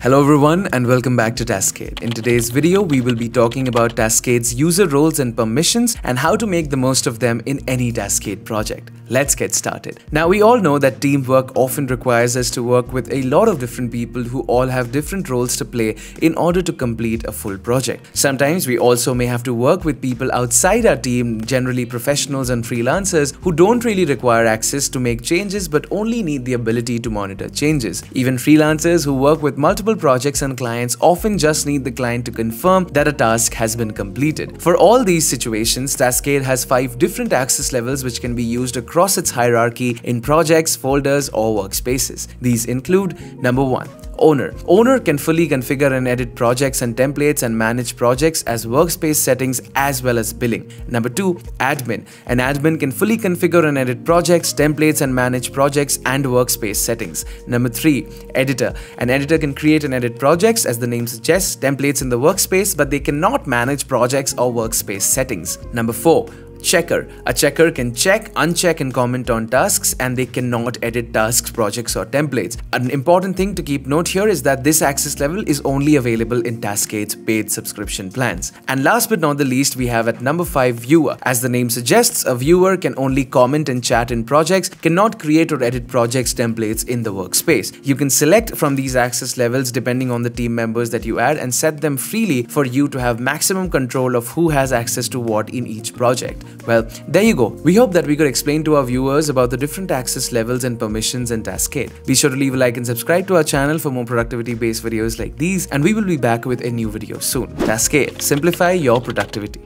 Hello everyone and welcome back to Taskade. In today's video, we will be talking about Taskade's user roles and permissions and how to make the most of them in any Taskade project. Let's get started. Now, we all know that teamwork often requires us to work with a lot of different people who all have different roles to play in order to complete a full project. Sometimes we also may have to work with people outside our team, generally professionals and freelancers who don't really require access to make changes but only need the ability to monitor changes. Even freelancers who work with multiple projects and clients often just need the client to confirm that a task has been completed. For all these situations, Taskade has 5 different access levels which can be used across its hierarchy in projects, folders, or workspaces. These include number 1. Owner. Owner can fully configure and edit projects and templates and manage projects as workspace settings as well as billing. Number 2. Admin. An admin can fully configure and edit projects, templates and manage projects and workspace settings. Number 3. Editor. An editor can create and edit projects, as the name suggests, templates in the workspace, but they cannot manage projects or workspace settings. Number 4. Checker. A checker can check, uncheck and comment on tasks, and they cannot edit tasks, projects or templates. An important thing to keep note here is that this access level is only available in Taskade's paid subscription plans. And last but not the least, we have at number 5, viewer. As the name suggests, a viewer can only comment and chat in projects, cannot create or edit projects templates in the workspace. You can select from these access levels depending on the team members that you add and set them freely for you to have maximum control of who has access to what in each project. Well, there you go. We hope that we could explain to our viewers about the different access levels and permissions in Taskade. Be sure to leave a like and subscribe to our channel for more productivity-based videos like these, and we will be back with a new video soon. Taskade, simplify your productivity.